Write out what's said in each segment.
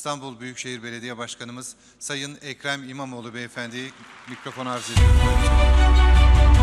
İstanbul Büyükşehir Belediye Başkanımız Sayın Ekrem İmamoğlu Beyefendi'yi mikrofona arz ediyorum.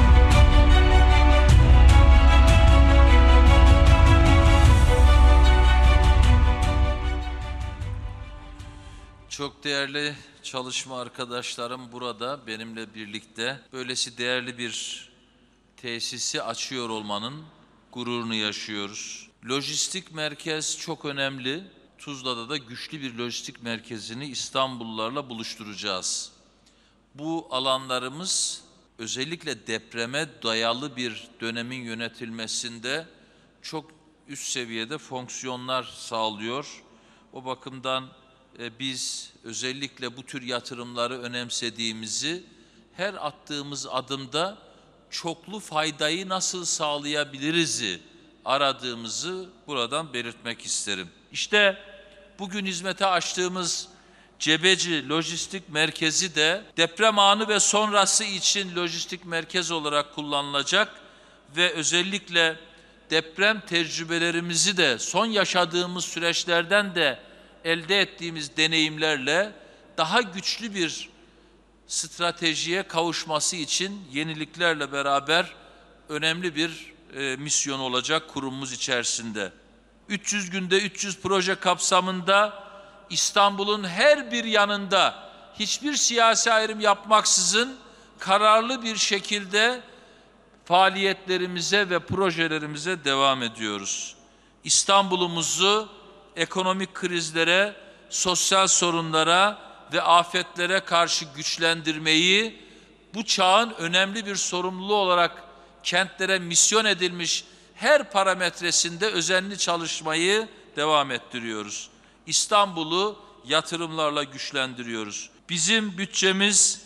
Çok değerli çalışma arkadaşlarım burada benimle birlikte böylesi değerli bir tesisi açıyor olmanın gururunu yaşıyoruz. Lojistik merkez çok önemli. Tuzla'da da güçlü bir lojistik merkezini İstanbullularla buluşturacağız. Bu alanlarımız özellikle depreme dayalı bir dönemin yönetilmesinde çok üst seviyede fonksiyonlar sağlıyor. O bakımdan biz özellikle bu tür yatırımları önemsediğimizi, her attığımız adımda çoklu faydayı nasıl sağlayabiliriz'i aradığımızı buradan belirtmek isterim. İşte bugün hizmete açtığımız Cebeci Lojistik Merkezi de deprem anı ve sonrası için lojistik merkez olarak kullanılacak ve özellikle deprem tecrübelerimizi de son yaşadığımız süreçlerden de elde ettiğimiz deneyimlerle daha güçlü bir stratejiye kavuşması için yeniliklerle beraber önemli bir misyon olacak kurumumuz içerisinde. 300 günde 300 proje kapsamında İstanbul'un her bir yanında hiçbir siyasi ayrım yapmaksızın kararlı bir şekilde faaliyetlerimize ve projelerimize devam ediyoruz. İstanbul'umuzu ekonomik krizlere, sosyal sorunlara ve afetlere karşı güçlendirmeyi bu çağın önemli bir sorumluluğu olarak kentlere misyon edilmiş her parametresinde özenli çalışmayı devam ettiriyoruz. İstanbul'u yatırımlarla güçlendiriyoruz. Bizim bütçemiz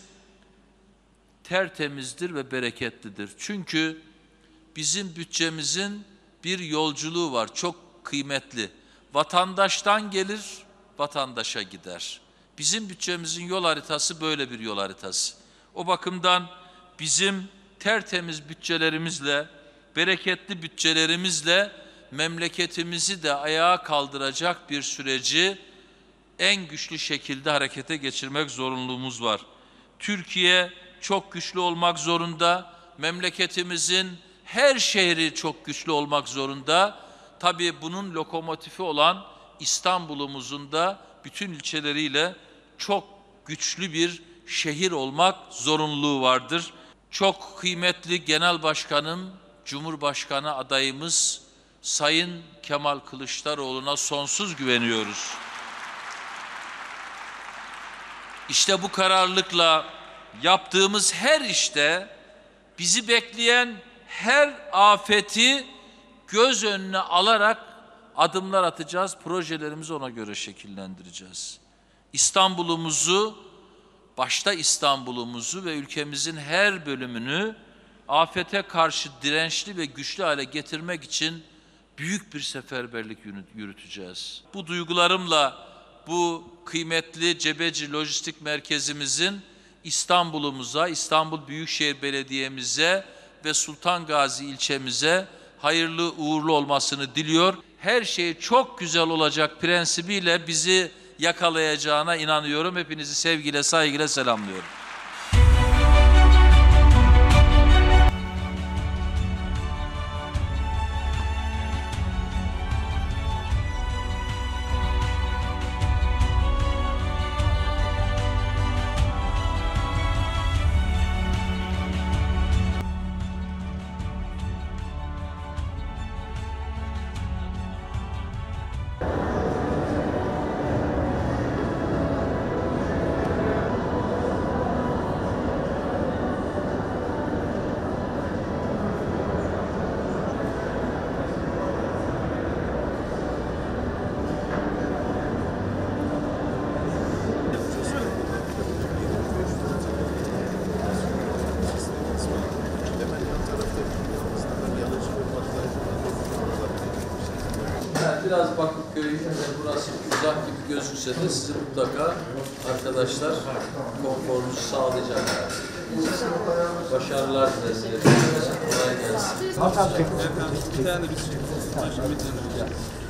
tertemizdir ve bereketlidir. Çünkü bizim bütçemizin bir yolculuğu var, çok kıymetli. Vatandaştan gelir, vatandaşa gider. Bizim bütçemizin yol haritası böyle bir yol haritası. O bakımdan bizim tertemiz bütçelerimizle, bereketli bütçelerimizle memleketimizi de ayağa kaldıracak bir süreci en güçlü şekilde harekete geçirmek zorunluluğumuz var. Türkiye çok güçlü olmak zorunda, memleketimizin her şehri çok güçlü olmak zorunda. Tabii bunun lokomotifi olan İstanbul'umuzun da bütün ilçeleriyle çok güçlü bir şehir olmak zorunluluğu vardır. Çok kıymetli Genel Başkanım, Cumhurbaşkanı adayımız Sayın Kemal Kılıçdaroğlu'na sonsuz güveniyoruz. İşte bu kararlılıkla yaptığımız her işte bizi bekleyen her afeti göz önüne alarak adımlar atacağız, projelerimizi ona göre şekillendireceğiz. İstanbul'umuzu, başta İstanbul'umuzu ve ülkemizin her bölümünü afete karşı dirençli ve güçlü hale getirmek için büyük bir seferberlik yürüteceğiz. Bu duygularımla bu kıymetli Cebeci Lojistik Merkezimizin İstanbul'umuza, İstanbul Büyükşehir Belediye'mize ve Sultan Gazi ilçemize hayırlı uğurlu olmasını diliyor. Her şey çok güzel olacak prensibiyle bizi yakalayacağına inanıyorum. Hepinizi sevgiyle, saygıyla selamlıyorum. Biraz Bakırköy, burası uzak gibi gözükse de sizi mutlaka arkadaşlar konforunuzu sağlayacaklar. Başarılar dileriz. Kolay gelsin. Bir tane de bir